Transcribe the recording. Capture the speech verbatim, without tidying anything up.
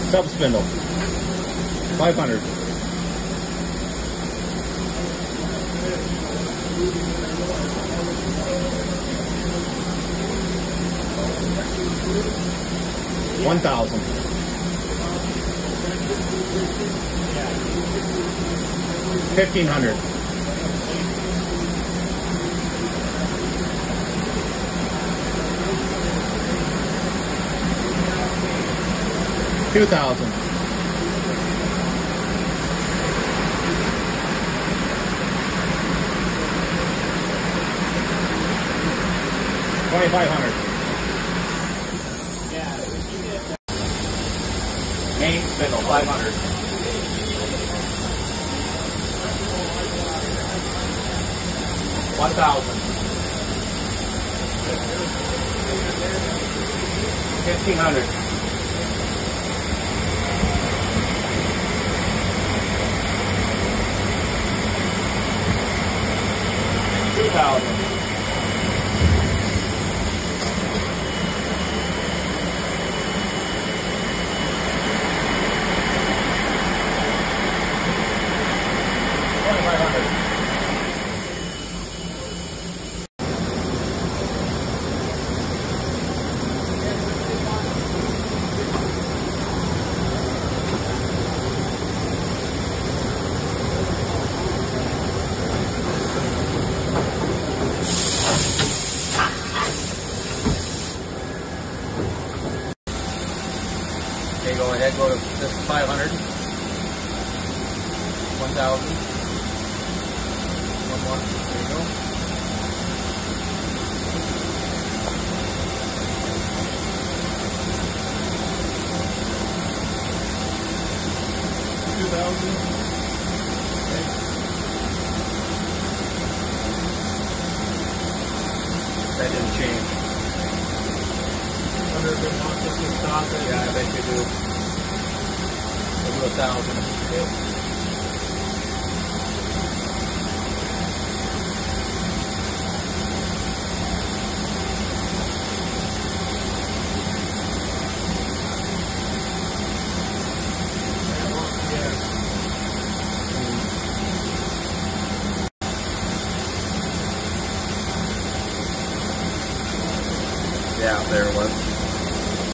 Sub spindle. five hundred. one thousand. fifteen hundred. two thousand. twenty-five hundred. Main spindle, five hundred. one thousand. fifteen hundred. two thousand. twenty-five hundred. Okay, go ahead, go to this five hundred. one thousand. One more. There you go. two thousand. Okay. That didn't change. Wonder if it wants us to stop it. Yeah, I bet you do. We'll do a thousand. Okay.